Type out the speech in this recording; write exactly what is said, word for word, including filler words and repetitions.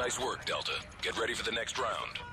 Nice work, Delta. Get ready for the next round.